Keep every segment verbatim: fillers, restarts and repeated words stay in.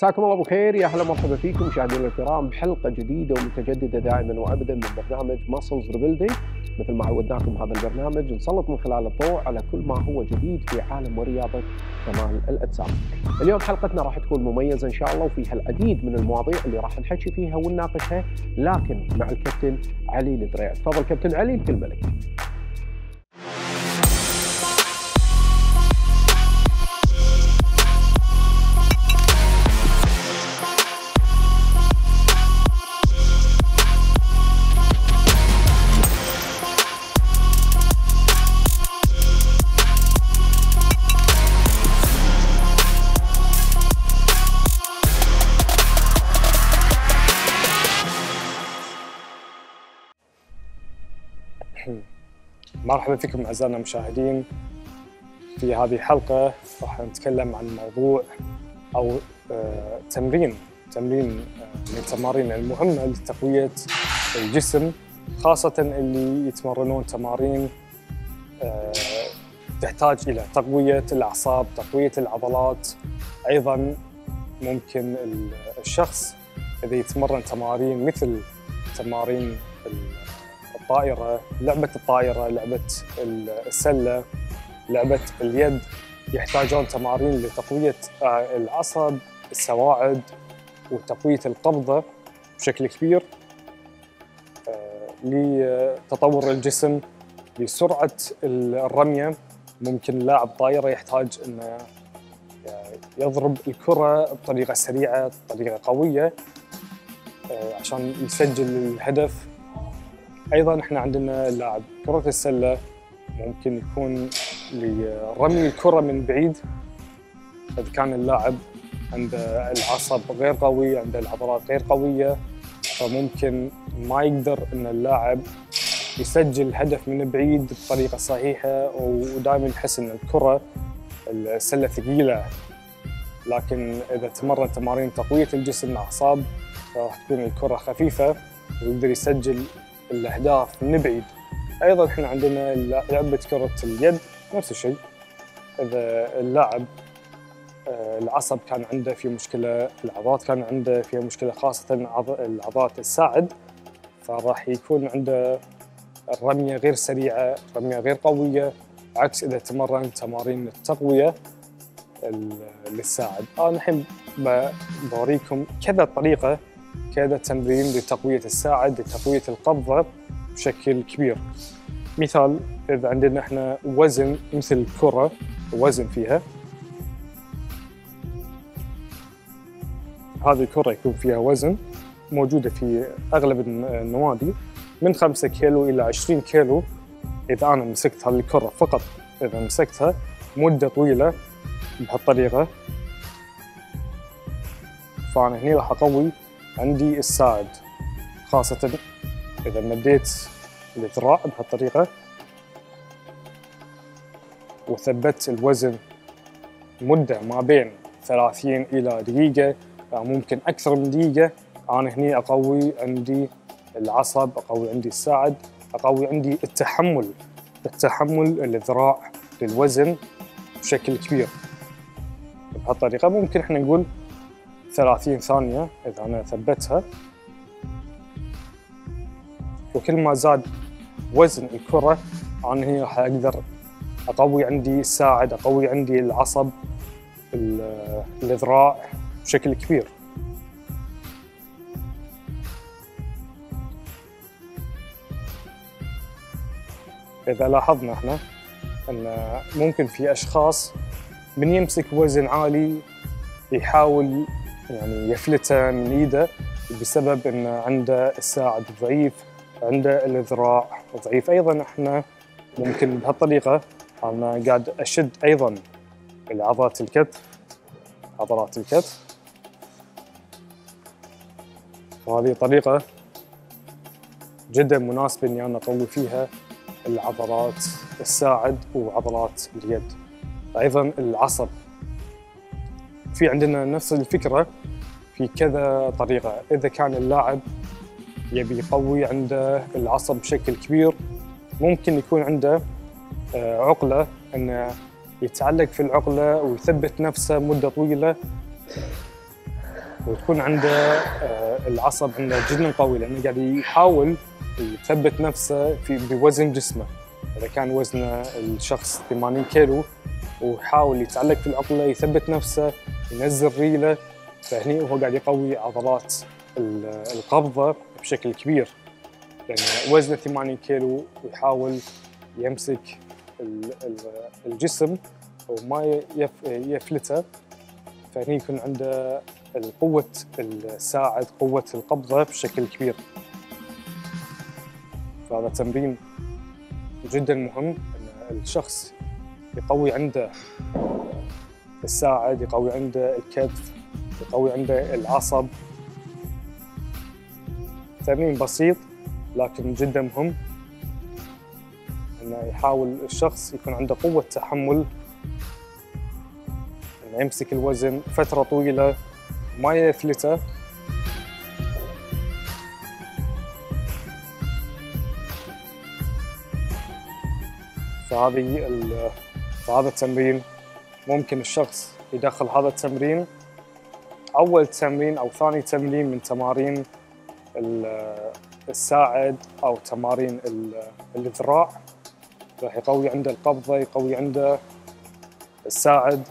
مساكم الله بالخير، يا هلا مرحبا فيكم مشاهدينا الكرام بحلقه جديده ومتجدده دائما وابدا من برنامج ماسلز ريبيلدينج. مثل ما عودناكم هذا البرنامج نسلط من خلال الضوء على كل ما هو جديد في عالم ورياضه كمال الاجسام. اليوم حلقتنا راح تكون مميزه ان شاء الله وفيها العديد من المواضيع اللي راح نحكي فيها ونناقشها، لكن مع الكابتن علي الدريع. تفضل كابتن علي، الكلمه لك. مرحبا فيكم أعزائنا المشاهدين. في هذه الحلقة راح نتكلم عن موضوع أو آه تمرين تمرين آه من التمارين المهمة لتقوية الجسم، خاصة اللي يتمرنون تمارين آه تحتاج إلى تقوية الأعصاب، تقوية العضلات. أيضا ممكن الشخص إذا يتمرن تمارين مثل تمارين الطائرة، لعبة الطائرة، لعبة السلة، لعبة اليد، يحتاجون تمارين لتقوية العصب، السواعد، وتقوية القبضة بشكل كبير، لتطور الجسم، لسرعة الرمية. ممكن لاعب طائرة يحتاج أنه يضرب الكرة بطريقة سريعة، بطريقة قوية، عشان يسجل الهدف. أيضاً إحنا عندنا لاعب كرة السلة ممكن يكون لرمي الكرة من بعيد. إذا كان اللاعب عنده العصب غير قوي، عنده العضلات غير قوية، فممكن ما يقدر إن اللاعب يسجل هدف من بعيد بطريقة صحيحة، ودائماً يحس إن الكرة السلة ثقيلة. لكن إذا تمرن تمارين تقوية الجسم الأعصاب راح تكون الكرة خفيفة ويقدر يسجل الأهداف من بعيد. أيضاً إحنا عندنا لعبة كرة اليد نفس الشيء. إذا اللاعب العصب كان عنده في مشكلة، العضلات كان عنده فيها مشكلة، خاصة العضلات الساعد، فراح يكون عنده الرمية غير سريعة، رمية غير قوية، عكس إذا تمرن تمارين التقوية للساعد. أنا الحين بوريكم كذا طريقة، كذا تمرين لتقوية الساعد، لتقوية القبضة بشكل كبير. مثال، إذا عندنا إحنا وزن مثل الكرة، وزن فيها، هذه الكرة يكون فيها وزن، موجودة في أغلب النوادي من خمسة كيلو إلى عشرين كيلو. إذا أنا مسكت هذه الكرة فقط، إذا مسكتها مدة طويلة بهالطريقة، فأنا هنا راح أقوي عندي الساعد، خاصة إذا مديت الذراع بهالطريقة وثبت الوزن مدة ما بين ثلاثين إلى دقيقة، أو ممكن أكثر من دقيقة. أنا هنا أقوي عندي العصب، أقوي عندي الساعد، أقوي عندي التحمل، التحمل الذراع للوزن بشكل كبير. بهالطريقة ممكن إحنا نقول ثلاثين ثانية إذا أنا ثبتها، وكل ما زاد وزن الكرة أنا هنا راح أقدر أقوي عندي الساعد، أقوي عندي العصب، الذراع بشكل كبير. إذا لاحظنا إحنا أن ممكن في أشخاص من يمسك وزن عالي يحاول يعني يفلته من ايده بسبب ان عنده الساعد ضعيف، عنده الذراع ضعيف. ايضا احنا ممكن بهالطريقه انا قاعد اشد ايضا عضلات الكتف، عضلات الكتف، وهذه طريقه جدا مناسبه اني انا اقوي فيها العضلات الساعد وعضلات اليد. ايضا العصب، في عندنا نفس الفكرة في كذا طريقة. إذا كان اللاعب يبي يقوي عنده العصب بشكل كبير، ممكن يكون عنده عقلة أنه يتعلق في العقلة ويثبت نفسه مدة طويلة وتكون عنده آه، العصب عنده جدا قوي، لانه قاعد يحاول يثبت نفسه في بوزن جسمه. اذا كان وزنه الشخص ثمانين كيلو ويحاول يتعلق في العقله يثبت نفسه ينزل ريله، فهني هو قاعد يقوي عضلات القبضه بشكل كبير، لان وزنه ثمانين كيلو ويحاول يمسك الجسم وما يفلته، فهني يكون عنده القوة الساعد قوة القبضة بشكل كبير. فهذا تمرين جدا مهم، ان الشخص يقوي عنده الساعد، يقوي عنده الكتف، يقوي عنده العصب. تمرين بسيط لكن جدا مهم، انه يحاول الشخص يكون عنده قوة تحمل، انه يمسك الوزن فترة طويلة ما يفلته. فهذه فهذا التمرين ممكن الشخص يدخل هذا التمرين أول تمرين أو ثاني تمرين من تمارين الساعد أو تمارين الذراع، راح يقوي عنده القبضة، يقوي عنده الساعد.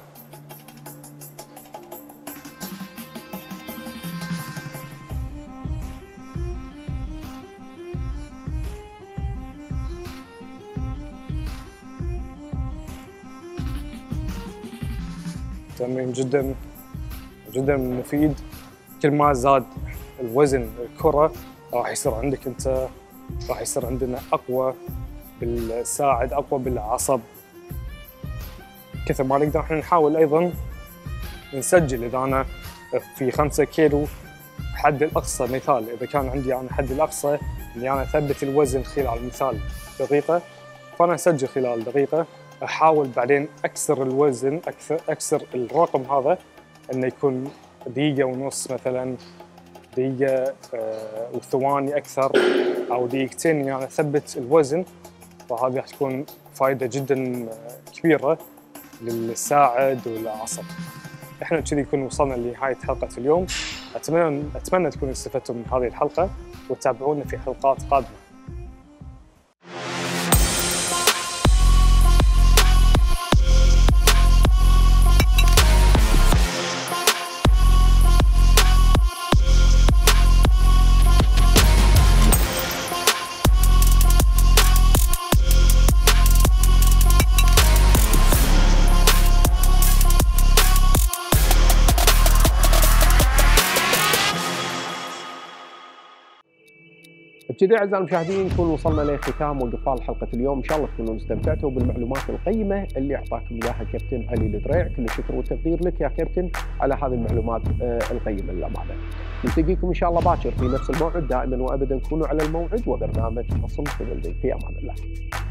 تمرين جدا جدا مفيد. كل ما زاد الوزن الكرة راح يصير عندك انت راح يصير عندنا اقوى بالساعد، اقوى بالعصب. كثر ما نقدر احنا نحاول ايضا نسجل اذا انا في خمسة كيلو حد الاقصى. مثال اذا كان عندي انا حد الاقصى اني انا اثبت الوزن خلال مثال دقيقة، فانا اسجل خلال دقيقة، احاول بعدين اكسر الوزن اكثر اكسر الرقم هذا انه يكون دقيقة ونص مثلا، دقيقة آه وثواني اكثر، او دقيقتين اني انا اثبت الوزن. فهذه راح تكون فائدة جدا كبيرة للساعد والعصب. احنا كذي نكون وصلنا لنهاية حلقة اليوم. اتمنى اتمنى تكونوا استفدتم من هذه الحلقة، وتتابعونا في حلقات قادمة. بكذا اعزائي المشاهدين نكون وصلنا لختام وقفال حلقه اليوم. ان شاء الله تكونوا استمتعتوا بالمعلومات القيمه اللي اعطاكم اياها كابتن علي الدريع. كل الشكر والتقدير لك يا كابتن على هذه المعلومات القيمه للامانه. نلتقيكم ان شاء الله باكر في نفس الموعد. دائما وابدا كونوا على الموعد، وبرنامج مصل ريبلدينج. في امان الله.